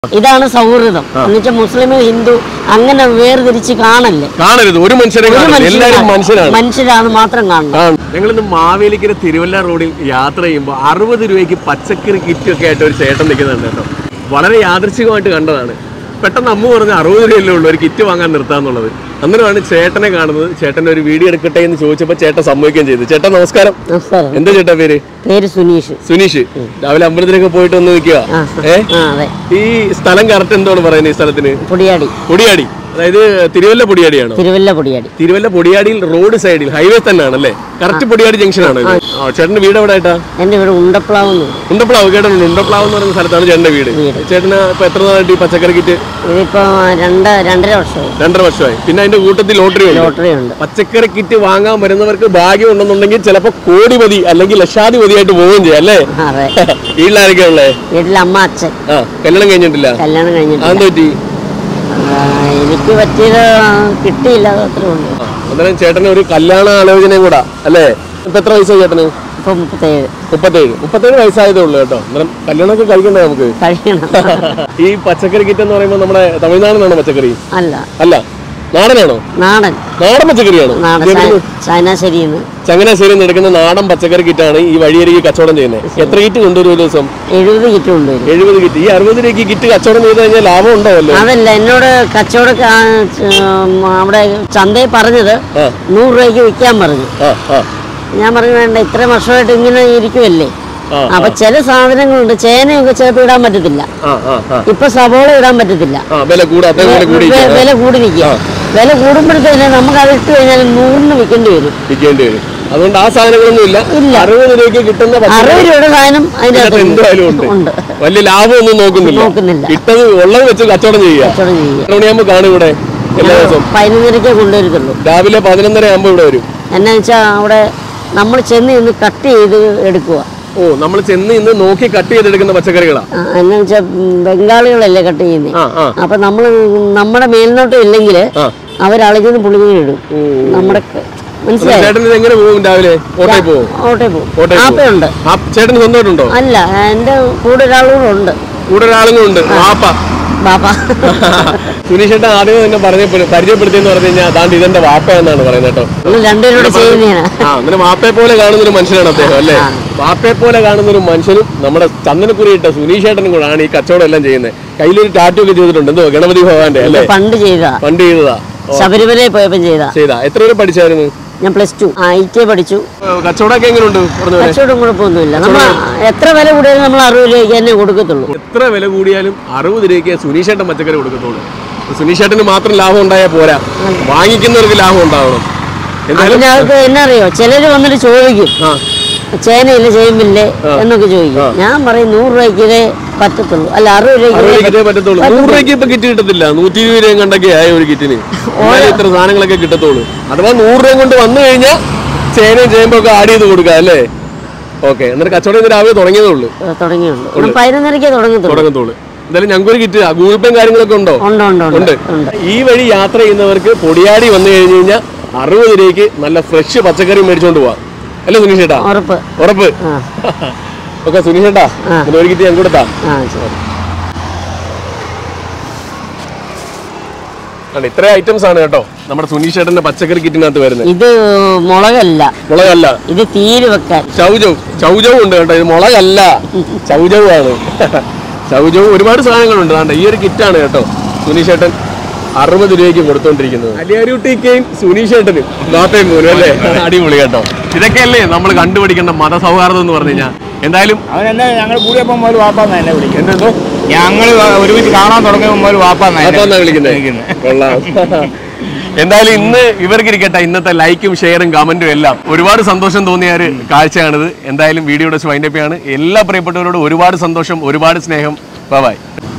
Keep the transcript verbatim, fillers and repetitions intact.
ഇതാണ് സൗഹൃദം എന്നുവെച്ചാൽ മുസ്ലിം ഹിന്ദു അങ്ങനെ വേർതിരിച്ച് കാണല്ലേ കാണരുത് ഒരു മനുഷ്യരെ എല്ലാവരും മനുഷ്യരാണ് മനുഷ്യരാണ് മാത്രം കാണണം. ഞങ്ങളിന്ന് മാവേലിക്കര തിരുവല്ല റോഡിൽ യാത്ര ചെയ്യുമ്പോൾ അറുപത് രൂപയ്ക്ക് പച്ചക്കറി കിറ്റ് ഒക്കെ ആയിട്ട് ഒരു ചേട്ടൻ നിൽക്കുന്നുണ്ട് കേട്ടോ. വളരെ യാദൃച്ഛികമായിട്ട് കണ്ടതാണ്. പെട്ടെന്ന് അമ്മ പറഞ്ഞ അറുപത് രൂപയല്ലേ ഉള്ളൂ ഒരു കിറ്റ് വാങ്ങാൻ നിർത്താന്നുള്ളത്. അന്നേരമാണ് ചേട്ടനെ കാണുന്നത്. ചേട്ടൻ്റെ ഒരു വീഡിയോ എടുക്കട്ടെ എന്ന് ചോദിച്ചപ്പോൾ ചേട്ടൻ സമ്മതിക്കുകയും ചെയ്തു. ചേട്ടാ നമസ്കാരം. എന്താ ചേട്ടാ പേര്? പേര് സുനീഷ്. സുനീഷ്. രാവിലെ അമ്പലത്തിലൊക്കെ പോയിട്ട് വന്ന് നിൽക്കുക. ഏഹ് ഈ സ്ഥലം കറക്റ്റ് എന്താണ് പറയുന്നത്? ഈ സ്ഥലത്തിന് പൊടിയാടി. പൊടിയാടി അതായത് തിരുവല്ല പൊടിയാടിയാണോ? തിരുവല്ല പൊടിയാടി. തിരുവല്ല പൊടിയാടിയിൽ റോഡ് സൈഡിൽ ഹൈവേ തന്നെയാണല്ലേ? കറക്റ്റ് പൊടിയാടി ജംഗ്ഷൻ ആണ്. ചേട്ടന്റെ വീട് എവിടെ ആയിട്ടാ? എന്റെ വീട് ഉണ്ടപ്ലാവ്. ഉണ്ടപ്ലാവ് കേട്ടിട്ടുണ്ട്. ഉണ്ടപ്ലാവ് എന്ന് പറയുന്ന സ്ഥലത്താണ് ചേട്ടന്റെ വീട്. ചേട്ടന് ഇപ്പൊ എത്ര നാളായിട്ട് ഈ പച്ചക്കറി കിറ്റ്? ഇതിപ്പോ രണ്ട് രണ്ടര വർഷമായി. രണ്ടര വർഷമായി. പിന്നെ അതിന്റെ കൂട്ടത്തിൽ ലോട്ടറി ലോട്ടറി ഉണ്ട്. പച്ചക്കറി കിറ്റ് വാങ്ങാൻ വരുന്നവർക്ക് ഭാഗ്യം ഉണ്ടെന്നുണ്ടെങ്കിൽ ചിലപ്പോ കോടിപതി അല്ലെങ്കിൽ ലക്ഷാധിപതിയായിട്ട് പോവുകയും ചെയ്യാം അല്ലേ? വീട്ടിലാരൊക്കെ ഉള്ളേ? വീട്ടിൽ അമ്മ അച്ഛൻ. ആ കല്യാണം കഴിഞ്ഞിട്ടില്ല? കല്യാണം കഴിഞ്ഞിട്ടില്ല. അതെന്താ പറ്റി? എനിക്ക് പറ്റിയത് കിട്ടിയില്ല. അത്രേ ഉള്ളൂ. അന്നേരം ചേട്ടന് ഒരു കല്യാണ ആലോചനയും കൂടാ അല്ലേ? ഇപ്പൊ എത്ര വയസ്സായി ചേട്ടന്? ഇപ്പൊ മുപ്പത്തേഴ്. മുപ്പത്തേഴ് മുപ്പത്തേഴ് വയസ്സായതേ ഉള്ളൂ കേട്ടോ. അന്നേരം കല്യാണമൊക്കെ കഴിക്കണ്ടേ നമുക്ക്? കഴിക്കണം. ഈ പച്ചക്കറി കിറ്റ് എന്ന് പറയുമ്പോൾ നമ്മുടെ തമിഴ്നാട് നിന്നാണോ പച്ചക്കറി? അല്ല അല്ല നാടനാണോ? നാടൻ നാടൻ പച്ചക്കറിയാണോ? ചങ്ങനാശ്ശേരിന്ന് ചങ്ങനാശ്ശേരിന്ന് എടുക്കുന്ന നാടൻ പച്ചക്കറി കിറ്റാണ് ഈ വഴിയരികെ കച്ചവടം ചെയ്യുന്നത്. എത്ര കിറ്റ് കൊണ്ടുവരും ഒരു ദിവസം? എഴുപത് കിറ്റ് കൊണ്ടുവരും. എഴുപത് കിറ്റ്. ഈ അറുപത് രൂപയ്ക്ക് കിറ്റ് കച്ചവടം ചെയ്ത് കഴിഞ്ഞാൽ ലാഭം ഉണ്ടാവല്ലോ? അതല്ല, എന്നോട് കച്ചവടം അവിടെ ചന്തയിൽ പറഞ്ഞത് നൂറ് രൂപയ്ക്ക് വിൽക്കാൻ പറഞ്ഞു. ഞാൻ പറഞ്ഞു വേണ്ട, ഇത്ര വർഷമായിട്ട് ഇങ്ങനെ ഇരിക്കുമല്ലേ. അപ്പൊ ചില സാധനങ്ങളുണ്ട്, ചേനയൊക്കെ ചിലപ്പോൾ ഇടാൻ പറ്റത്തില്ല. ഇപ്പൊ സവോള ഇടാൻ പറ്റത്തില്ല, വില കൂടി നിൽക്കുക. വില കൂടുമ്പോഴത്തേന് നമുക്ക് അത് ഇട്ട് കഴിഞ്ഞാൽ നൂറിന് വിൽക്കേണ്ടി വരും. വിൽക്കേണ്ടി വരും. അതുകൊണ്ട് ആ സാധനങ്ങളൊന്നും ഇല്ല. ഇല്ല, അറുപത് രൂപയ്ക്ക് കിട്ടുന്ന അറുപത് രൂപയുടെ സാധനം അതിനകത്ത് എന്തായാലും ഉണ്ട്. വലിയ ലാഭമൊന്നും നോക്കുന്നില്ല. നോക്കുന്നില്ല കിട്ടത് ഉള്ളത് വെച്ച് കച്ചവടം ചെയ്യുക. കച്ചവടം ചെയ്യുക. എത്ര മണിയാകുമ്പോൾ കാണും ഇവിടെ? എല്ലാ ദിവസവും പതിനൊന്നരക്കേ കൊണ്ടുവരുത്തുള്ളൂ. രാവിലെ പതിനൊന്നര ആകുമ്പോൾ ഇവിടെ വരും. എന്നാ വെച്ചാൽ അവിടെ നമ്മൾ ചെന്ന് ഇന്ന് കട്ട് ചെയ്ത് എടുക്കുക. ഓ, നമ്മൾ ചെന്ന് ഇന്ന് നോക്കി കട്ട് ചെയ്തെടുക്കുന്ന പച്ചക്കറികളാ? എന്നാ വെച്ചാൽ ബംഗാളികളല്ലേ കട്ട് ചെയ്യുന്നത്. അപ്പൊ നമ്മള് നമ്മുടെ മേൽനോട്ടം ഇല്ലെങ്കിൽ അവരളഞ്ഞത് പുളിങ്ങനെ ഇടും. നമ്മുടെ മനസ്സിലായി. എങ്ങനെ പോകും? രാവിലെ ഓട്ടോയിൽ പോകും. ഓട്ടോയിൽ പോകും. ആപ്പയുണ്ട്. ചേട്ടന് സ്വന്തമായിട്ടുണ്ടോ? അല്ല, എന്റെ കൂടെ ഒരാളും ഉണ്ട്. കൂടെ ഒരാളും ഉണ്ട്. വാപ്പ സുനീഷേട്ട ആദ്യമേ തന്നെ പറഞ്ഞ പരിചയപ്പെടുത്തിയെന്ന് പറഞ്ഞു കഴിഞ്ഞാൽ അതാണ്ട് ഇതെന്റെ വാപ്പ എന്നാണ് പറയുന്നത് കേട്ടോ. ആ, അങ്ങനെ വാപ്പയെ പോലെ കാണുന്ന ഒരു മനുഷ്യനാണ് അദ്ദേഹം അല്ലേ? വാപ്പയെ പോലെ കാണുന്ന ഒരു മനുഷ്യനും നമ്മുടെ ചന്ദനക്കുറിയിട്ട സുനീഷേട്ടനും കൂടെ ആണ് ഈ കച്ചവടം എല്ലാം ചെയ്യുന്നത്. കയ്യിലൊരു ടാറ്റു ഒക്കെ ചെയ്തിട്ടുണ്ട്. എന്തോ ഗണപതി ഭഗവാന്റെ അല്ലേ? പണ്ട് ചെയ്താ പണ്ട് ചെയ്തതാ ശബരിമലയിൽ പോയപ്പോ ചെയ്താ ചെയ്താ എത്ര വരെ പഠിച്ചായിരുന്നു? ഞാൻ പ്ലസ് ടു ഐ ടി പഠിച്ചു. കച്ചവടമൊക്കെ എങ്ങനെയുണ്ട്? കച്ചവടം കുഴപ്പമൊന്നുമില്ല. നമ്മൾ എത്ര വില കൂടിയാലും നമ്മൾ അറുപത് രൂപയ്ക്ക് തന്നെ കൊടുക്കത്തുള്ളൂ. എത്ര വില കൂടിയാലും അറുപത് രൂപയ്ക്ക് സുനീഷേട്ടൻ പച്ചക്കറി കൊടുക്കത്തുള്ളൂ. സുനീഷേട്ടന് മാത്രം ലാഭം ഉണ്ടായാൽ പോരാ, വാങ്ങിക്കുന്നവർക്ക് ലാഭം ഉണ്ടാവണം. അതിനകത്ത് എന്നറിയോ, ചിലര് വന്നിട്ട് ചോദിക്കും ചേനയില്ല ചേമ്പില്ലേ എന്നൊക്കെ ചോദിക്കും. ഞാൻ പറയും നൂറ് രൂപയ്ക്കേ പറ്റത്തുള്ളൂ, അല്ല അറുപത് രൂപയ്ക്കേ പറ്റത്തുള്ളൂ. നൂറ് രൂപയ്ക്ക് ഇപ്പൊ കിറ്റ് കിട്ടത്തില്ല. നൂറ്റി ഇരുപത് രൂപ കണ്ടൊക്കെ ആയ ഒരു കിറ്റിന് ഇത്ര സാധനങ്ങളൊക്കെ കിട്ടത്തുള്ളൂ. അഥവാ നൂറ് രൂപ കൊണ്ട് വന്നു കഴിഞ്ഞാൽ ചേനയും ചേമ്പൊക്കെ ആഡ് ചെയ്ത് കൊടുക്കാം അല്ലേ? ഓക്കെ. എന്നിട്ട് കച്ചവടം രാവിലെ തുടങ്ങിയതേ ഉള്ളൂ. തുടങ്ങിയുള്ളൂ. പതിനൊന്നരക്കേ തുടങ്ങത്തുള്ളൂ. എന്തായാലും ഞങ്ങൾക്കൊരു കിറ്റ് ഗൂഗിൾ പേ കാര്യങ്ങളൊക്കെ ഉണ്ടോ? ഉണ്ട്. ഈ വഴി യാത്ര ചെയ്യുന്നവർക്ക് പൊടിയാടി വന്നു കഴിഞ്ഞു കഴിഞ്ഞാൽ അറുപത് രൂപയ്ക്ക് നല്ല ഫ്രഷ് പച്ചക്കറി മേടിച്ചോണ്ട് പോവാം അല്ലേ സുനീഷേട്ടാ? ഉറപ്പ്. ഉറപ്പ്. ഓക്കെ സുനീഷേട്ടാ, ഒരു കിറ്റ് ഞാൻ കൊടുത്താ. ഇത്ര ഐറ്റംസ് ആണ് കേട്ടോ നമ്മുടെ സുനീഷേട്ടന്റെ പച്ചക്കറി കിറ്റിനകത്ത് വരുന്നത്. ഇത് മുളകല്ല. മുളകല്ല, ഇത് തീര് വെക്കാൻ ചൗജവ്. ചൗജവും ഉണ്ട് കേട്ടോ. ഇത് മുളകല്ല, ചൗജവ് ആണ്. ചൗജവ് ഒരുപാട് സാധനങ്ങളുണ്ട്. ഈ ഒരു കിറ്റാണ് കേട്ടോ സുനീഷേട്ടൻ അറുപത് രൂപയ്ക്ക് കൊടുത്തോണ്ടിരിക്കുന്നത്. അലിയാരൂട്ടിക്കും സുനീഷേട്ടനും നാട്ടയും പോലും അല്ലേ? അടിപൊളി കേട്ടോ. ഇതൊക്കെയല്ലേ നമ്മൾ കണ്ടുപിടിക്കേണ്ട മതസൗഹാർദ്ദം എന്ന് പറഞ്ഞു കഴിഞ്ഞാൽ. എന്തായാലും അവനെന്നെ ഞങ്ങൾ കൂടിയപ്പോൾ മുതൽ വാപ്പാന്ന് എന്നെ വിളിക്കും. എന്തോ ഞങ്ങൾ ഒരുമിച്ച് കാണാൻ തുടങ്ങിയപ്പോൾ മുതൽ വാപ്പാന്നാ വിളിക്കുന്നത്. കൊള്ളാം. എന്തായാലും ഇന്ന് ഇവർക്ക് ഇരിക്കട്ടെ. ഇന്നത്തെ ലൈക്കും ഷെയറും കമന്റും എല്ലാം ഒരുപാട് സന്തോഷം തോന്നിയ ഒരു കാഴ്ചയാണിത്. എന്തായാലും വീഡിയോയുടെ വൈൻഡപ്പ് ആണ്. എല്ലാ പ്രിയപ്പെട്ടവരോടും ഒരുപാട് സന്തോഷം, ഒരുപാട് സ്നേഹം. Bye by.